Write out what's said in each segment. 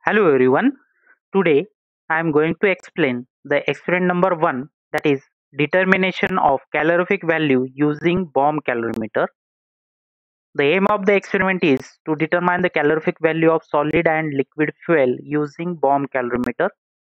Hello everyone. Today I am going to explain the experiment number 1, that is determination of calorific value using bomb calorimeter. The aim of the experiment is to determine the calorific value of solid and liquid fuel using bomb calorimeter.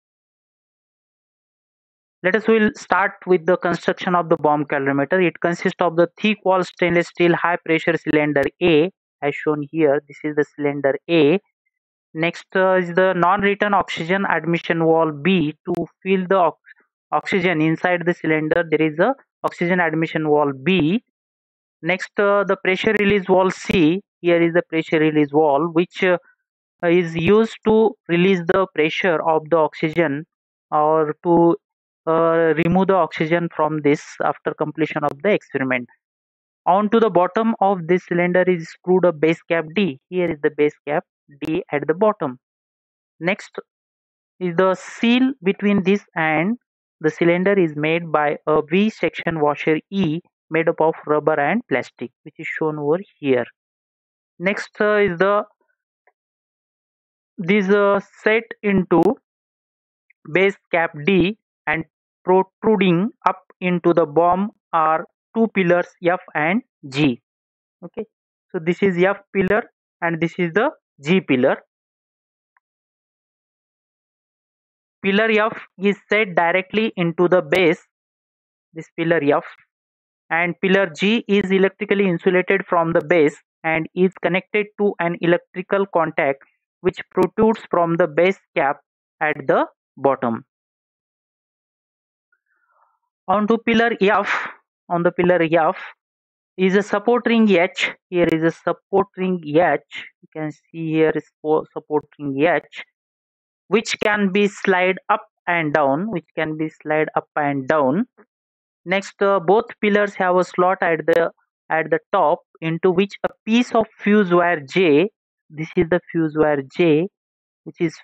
Let us will start with the construction of the bomb calorimeter. It consists of the thick wall stainless steel high pressure cylinder A, as shown here. This is the cylinder A. Next is the non-return oxygen admission wall B. To fill the oxygen inside the cylinder, there is a oxygen admission wall B. Next, the pressure release valve C. Here is the pressure release valve, which is used to release the pressure of the oxygen or to remove the oxygen from this after completion of the experiment. On to the bottom of this cylinder is screwed a base cap D. Here is the base cap D at the bottom. Next is the seal between this and the cylinder is made by a V-section washer E made up of rubber and plastic, which is shown over here. Next is the this set into base cap D and protruding up into the bomb are two pillars F and G. Okay, so this is F pillar and this is the G pillar. Pillar F is set directly into the base, this pillar F, and pillar G is electrically insulated from the base and is connected to an electrical contact which protrudes from the base cap at the bottom. On to pillar F, on the pillar F is a support ring H. Here is a support ring H. You can see here is support ring H, which can be slide up and down, Next, both pillars have a slot at the top into which a piece of fuse wire J. This is the fuse wire J, which is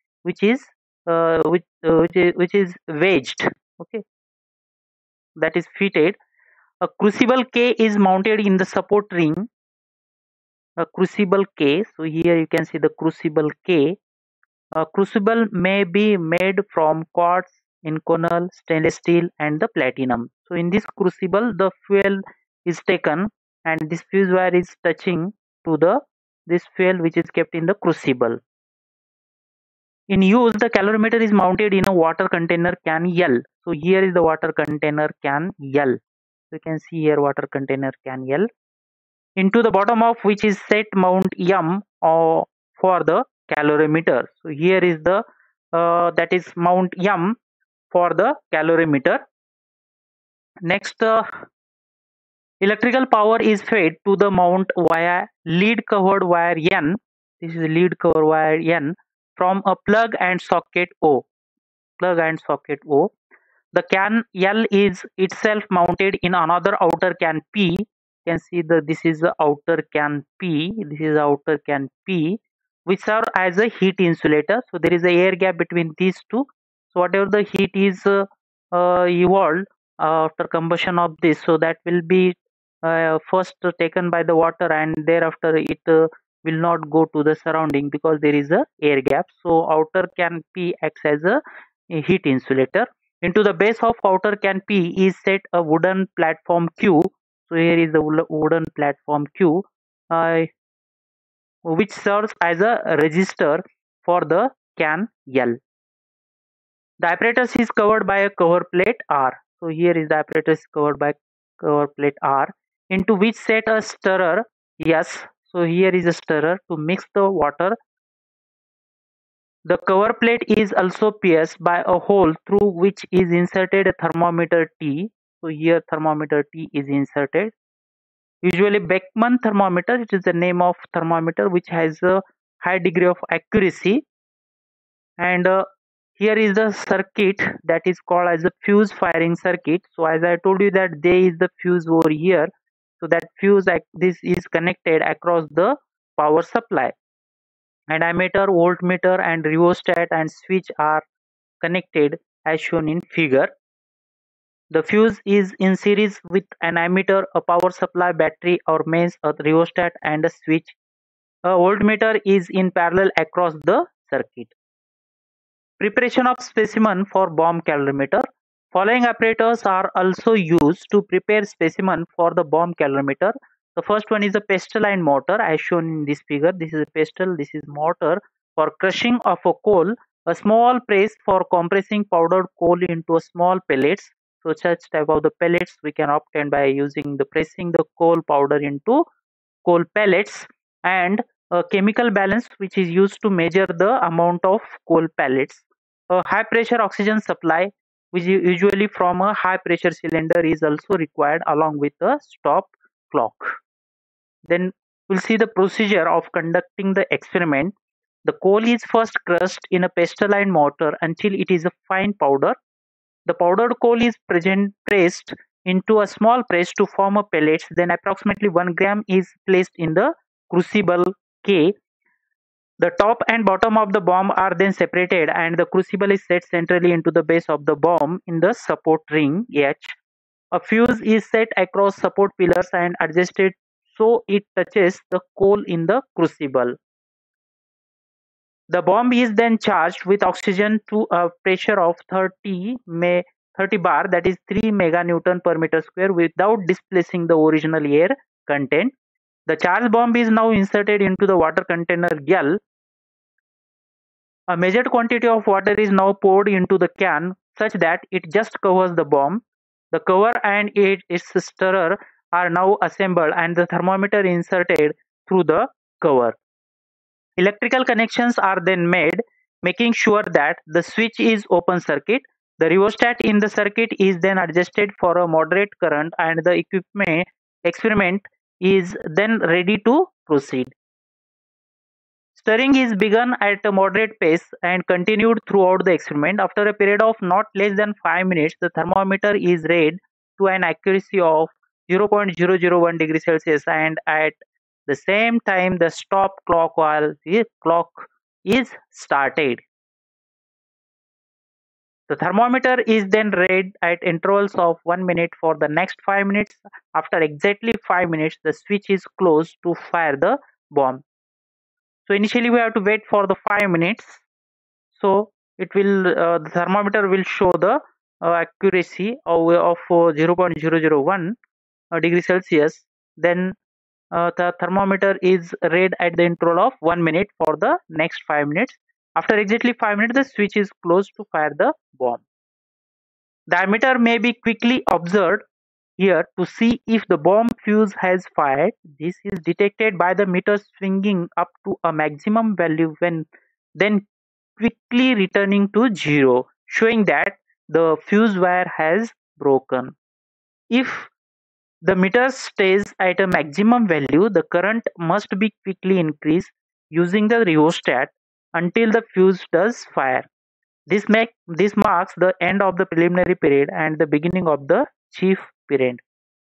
which is wedged. Okay, that is fitted. A crucible K is mounted in the support ring. A crucible K. So here you can see the crucible K. A crucible may be made from quartz, inconel, stainless steel and the platinum. So in this crucible the fuel is taken and this fuse wire is touching to this fuel which is kept in the crucible. In use, the calorimeter is mounted in a water container can L. So here is the water container can L. So you can see here water container can L, into the bottom of which is set mount M for the calorimeter. So here is the that is mount M for the calorimeter. Next, electrical power is fed to the mount via lead covered wire N. This is lead covered wire N from a plug and socket O. The can L is itself mounted in another outer can P. You can see that this is the outer can P. Which serve as a heat insulator. So there is a air gap between these two. So whatever the heat is evolved after combustion of this, so that will be first taken by the water and thereafter it will not go to the surrounding because there is a air gap. So outer can P acts as a heat insulator. Into the base of outer can P is set a wooden platform Q. So here is the wooden platform Q, which serves as a resistor for the can L. The apparatus is covered by a cover plate R. So here is the apparatus covered by cover plate R, into which set a stirrer S. So here is a stirrer to mix the water. The cover plate is also pierced by a hole through which is inserted a thermometer T. So here thermometer T is inserted. Usually Beckman thermometer, it is the name of thermometer which has a high degree of accuracy. And here is the circuit that is called as a fuse firing circuit. So as I told you that there is the fuse over here. So that fuse, this is connected across the power supply. And ammeter, voltmeter and rheostat and switch are connected as shown in figure. The fuse is in series with an ammeter, a power supply, battery or mains, a rheostat and a switch. A voltmeter is in parallel across the circuit. Preparation of specimen for bomb calorimeter. Following apparatus are also used to prepare specimen for the bomb calorimeter. The first one is a pestle and mortar as shown in this figure. This is a pestle, this is mortar for crushing of a coal, a small press for compressing powdered coal into a small pellets. So such type of the pellets we can obtain by using the pressing the coal powder into coal pellets, and a chemical balance which is used to measure the amount of coal pellets. A high pressure oxygen supply which is usually from a high pressure cylinder is also required along with a stop clock. Then we'll see the procedure of conducting the experiment. The coal is first crushed in a pestle and mortar until it is a fine powder. The powdered coal is pressed into a small press to form a pellets. Then approximately 1 gram is placed in the crucible K. The top and bottom of the bomb are then separated and the crucible is set centrally into the base of the bomb in the support ring H. A fuse is set across support pillars and adjusted so it touches the coal in the crucible. The bomb is then charged with oxygen to a pressure of 30 bar, that is 3 meganewton per meter square, without displacing the original air content. The charged bomb is now inserted into the water container L. A measured quantity of water is now poured into the can such that it just covers the bomb. The cover and its stirrer are now assembled and the thermometer inserted through the cover. Electrical connections are then made, making sure that the switch is open circuit. The rheostat in the circuit is then adjusted for a moderate current and the experiment is then ready to proceed. Stirring is begun at a moderate pace and continued throughout the experiment. After a period of not less than 5 minutes, the thermometer is read to an accuracy of 0.001 degrees Celsius, and at the same time the stop clock while the clock is started. The thermometer is then read at intervals of 1 minute for the next 5 minutes. After exactly 5 minutes, the switch is closed to fire the bomb. So initially we have to wait for the 5 minutes. So it will the thermometer will show the accuracy of 0.001 degree Celsius. Then the thermometer is read at the interval of 1 minute for the next 5 minutes. After exactly 5 minutes, the switch is closed to fire the bomb. The emitter may be quickly observed here to see if the bomb fuse has fired. This is detected by the meter swinging up to a maximum value when then quickly returning to 0, showing that the fuse wire has broken. If the meter stays at a maximum value, the current must be quickly increased using the rheostat until the fuse does fire. This marks the end of the preliminary period and the beginning of the chief period.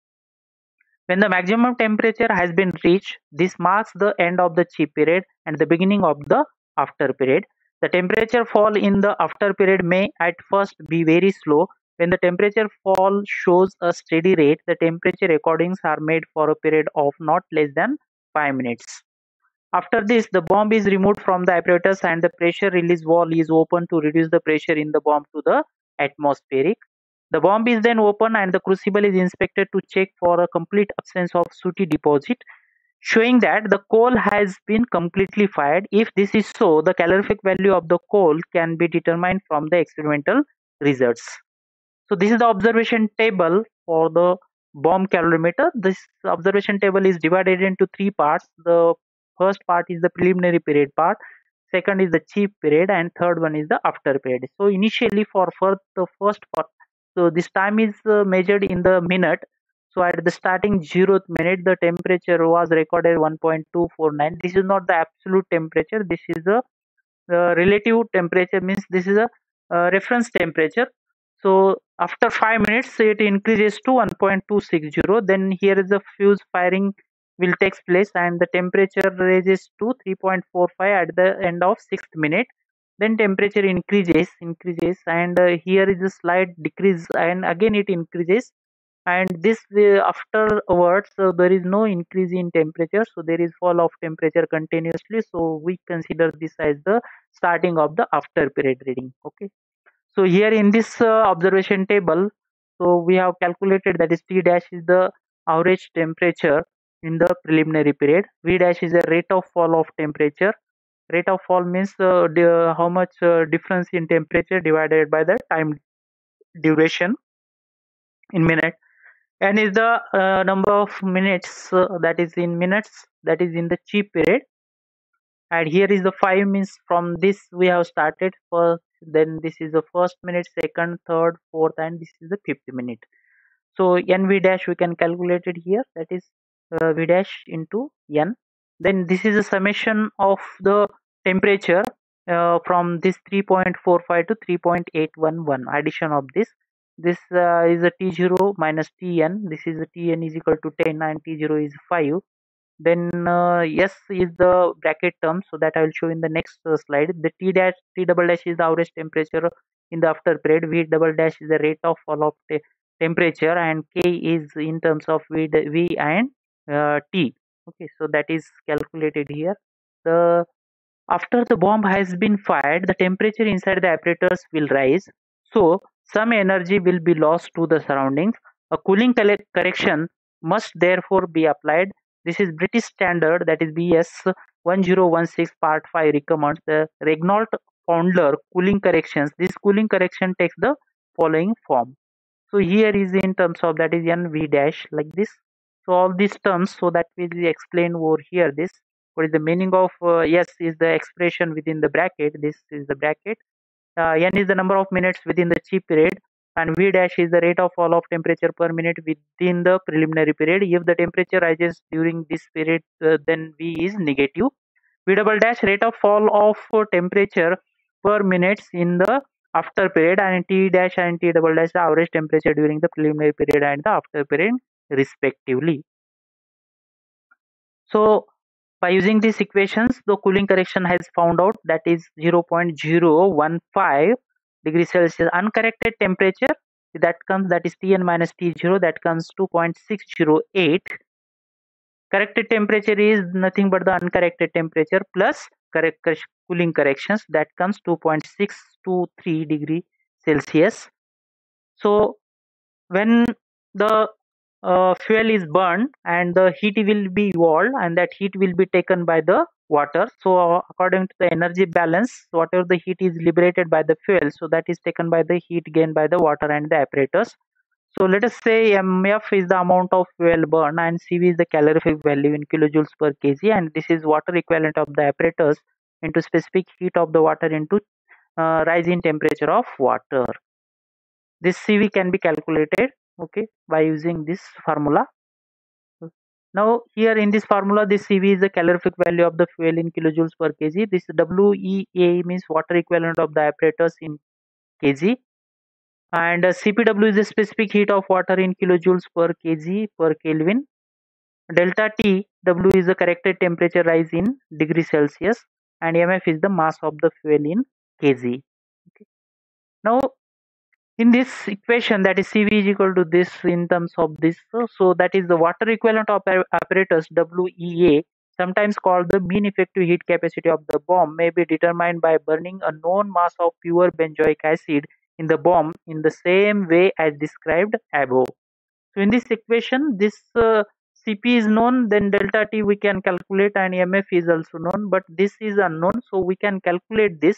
When the maximum temperature has been reached, this marks the end of the chief period and the beginning of the after period. The temperature fall in the after period may at first be very slow. When the temperature fall shows a steady rate, the temperature recordings are made for a period of not less than 5 minutes. After this, the bomb is removed from the apparatus and the pressure release valve is opened to reduce the pressure in the bomb to the atmospheric. The bomb is then opened and the crucible is inspected to check for a complete absence of sooty deposit, showing that the coal has been completely fired. If this is so, the calorific value of the coal can be determined from the experimental results. So this is the observation table for the bomb calorimeter. This observation table is divided into 3 parts. The first part is the preliminary period part, second is the chief period, and third one is the after period. So initially for the first part, so this time is measured in the minute. So at the starting 0th minute, the temperature was recorded 1.249. This is not the absolute temperature. This is a relative temperature, means this is a reference temperature. So after 5 minutes it increases to 1.260. Then here is the fuse firing will take place and the temperature raises to 3.45 at the end of 6th minute. Then temperature increases and here is a slight decrease and again it increases and this will afterwards there is no increase in temperature, so there is fall of temperature continuously, so we consider this as the starting of the after period reading. Okay, so here in this observation table, so we have calculated that is T dash is the average temperature in the preliminary period. V dash is the rate of fall of temperature. Rate of fall means how much difference in temperature divided by the time duration in minute. N is the number of minutes, that is in minutes, that is in the cheap period. And here is the 5 means from this we have started first, then this is the first minute, second, third, fourth, and this is the fifth minute. So nv dash we can calculate it here, that is v dash into n. Then this is a summation of the temperature from this 3.45 to 3.811, addition of this is a t0 minus tn, this is a tn is equal to 10 and t0 is 5. Then S is the bracket term, so that I will show in the next slide. The T dash, T double dash is the average temperature in the after period. V double dash is the rate of fall of temperature, and K is in terms of V and T. Okay, so that is calculated here. The After the bomb has been fired, the temperature inside the apparatus will rise, so some energy will be lost to the surroundings. A cooling correction must therefore be applied. This is British standard, that is BS 1016 part 5 recommends the Regnault Fondler cooling corrections. This cooling correction takes the following form. So here is in terms of, that is NV dash, like this. So all these terms, so that will be explained over here. This, what is the meaning of S is the expression within the bracket. This is the bracket. N is the number of minutes within the cheap period, and V dash is the rate of fall of temperature per minute within the preliminary period. If the temperature rises during this period, then V is negative. V double dash rate of fall of temperature per minutes in the after period, and T dash and T double dash the average temperature during the preliminary period and the after period respectively. So by using these equations, the cooling correction has found out that is 0.015 degrees Celsius. Uncorrected temperature that comes, that is Tn minus T0, that comes 2.608. Corrected temperature is nothing but the uncorrected temperature plus cooling corrections, that comes 2.623 degree Celsius. So when the fuel is burned and the heat will be evolved, and that heat will be taken by the water, so according to the energy balance, whatever the heat is liberated by the fuel, so that is taken by the heat gained by the water and the apparatus. So let us say mf is the amount of fuel burn and cv is the calorific value in kilojoules per kg, and this is water equivalent of the apparatus into specific heat of the water into rise in temperature of water. This cv can be calculated, okay, by using this formula. Now here in this formula, this cv is the calorific value of the fuel in kilojoules per kg. This WEA means water equivalent of the apparatus in kg, and CPW is the specific heat of water in kilojoules per kg per Kelvin. Delta T W is the corrected temperature rise in degree Celsius, and MF is the mass of the fuel in kg. Okay. Now in this equation, that is Cv is equal to this in terms of this, so that is the water equivalent of apparatus WEA, sometimes called the mean effective heat capacity of the bomb, may be determined by burning a known mass of pure benzoic acid in the bomb in the same way as described above. So in this equation, this Cp is known, then delta T we can calculate, and MF is also known, but this is unknown, so we can calculate this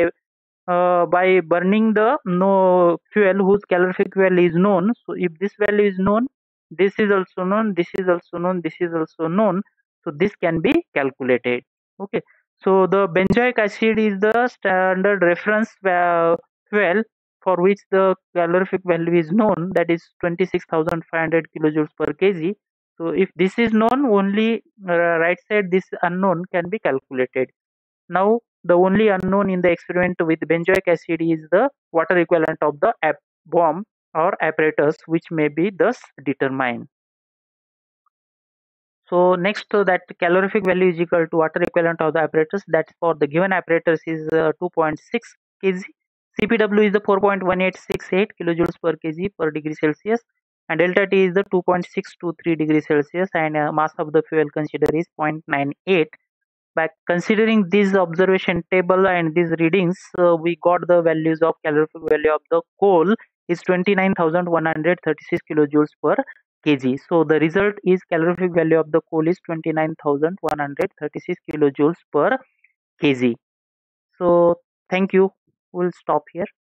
by burning the no fuel whose calorific value is known. So if this value is known, this is also known, this is also known, this is also known, so this can be calculated. Okay, so the benzoic acid is the standard reference fuel for which the calorific value is known, that is 26,500 kilojoules per kg. So if this is known, only right side this unknown can be calculated. Now the only unknown in the experiment with benzoic acid is the water equivalent of the bomb or apparatus, which may be thus determined. So next, that calorific value is equal to water equivalent of the apparatus, that for the given apparatus is 2.6 kg. CPW is the 4.1868 kilojoules per kg per degree Celsius. and delta T is the 2.623 degrees Celsius, and mass of the fuel considered is 0.98. By considering this observation table and these readings, we got the values of calorific value of the coal is 29,136 kilojoules per kg. So the result is calorific value of the coal is 29,136 kilojoules per kg. So thank you. We'll stop here.